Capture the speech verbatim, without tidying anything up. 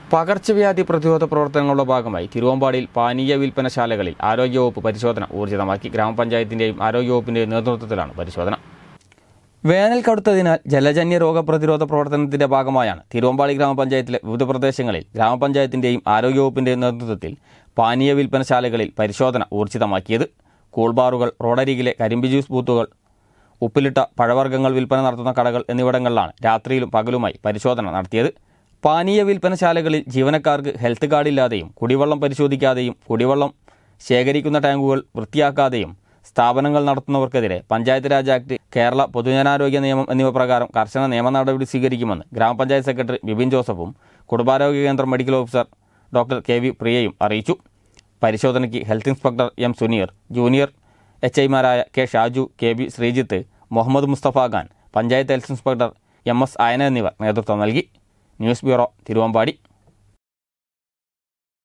പകർച്ചവ്യാധി പ്രതിരോധ പ്രവർത്തനങ്ങളുടെ ഭാഗമായി തിരുവമ്പാടിയിൽ പാനീയ വിൽപ്പനശാലകളിൽ ആരോഗ്യവകുപ്പ് പരിശോധന ഊർജിതമാക്കി. ഗ്രാമപഞ്ചായത്തിന്റെയും ആരോഗ്യവകുപ്പിന്റെയും നേതൃത്വത്തിലാണ് പരിശോധന. വേനൽ കടുത്തതിനാൽ ജലജന്യ രോഗപ്രതിരോധ പ്രവർത്തനത്തിന്റെ ഭാഗമായാണ് തിരുവമ്പാടി ഗ്രാമപഞ്ചായത്തിലെ വിവിധ പ്രദേശങ്ങളിൽ ഗ്രാമപഞ്ചായത്തിന്റെയും ആരോഗ്യവകുപ്പിന്റെയും നേതൃത്വത്തിൽ പാനീയ വിൽപ്പനശാലകളിൽ പരിശോധന ഊർജിതമാക്കിയത്. കൂൾബാറുകൾ, റോഡരികിലെ കരിമ്പ് ജ്യൂസ് ബൂത്തുകൾ, ഉപ്പിലിട്ട പഴവർഗ്ഗങ്ങൾ വിൽപ്പന നടത്തുന്ന കടകൾ എന്നിവിടങ്ങളിലാണ് രാത്രിയിലും പകലുമായി പരിശോധന നടത്തിയത്. പാനീയ വിൽപ്പനശാലകളിൽ ജീവനക്കാർക്ക് ഹെൽത്ത് കാർഡില്ലാതെയും കുടിവെള്ളം പരിശോധിക്കാതെയും കുടിവെള്ളം ശേഖരിക്കുന്ന ടാങ്കുകൾ വൃത്തിയാക്കാതെയും സ്ഥാപനങ്ങൾ നടത്തുന്നവർക്കെതിരെ പഞ്ചായത്ത് രാജ് ആക്ട്, കേരള പൊതുജനാരോഗ്യ നിയമം എന്നിവ പ്രകാരം കർശന നിയമ നടപടി സ്വീകരിക്കുമെന്ന് ഗ്രാമപഞ്ചായത്ത് സെക്രട്ടറി ബിബിൻ ജോസഫും കുടുംബാരോഗ്യ കേന്ദ്രം medical officer doctor K V പ്രിയയും അറിയിച്ചു. പരിശോധനയ്ക്ക് health inspector M Suneer, junior H ഐമാരായ K Shaju, K B Sreejith, Muhammad Mustafa Khan, panchayat health inspector M S Ayana എന്നിവർ നേതൃത്വം നൽകി. News bureau, Thiruvambady.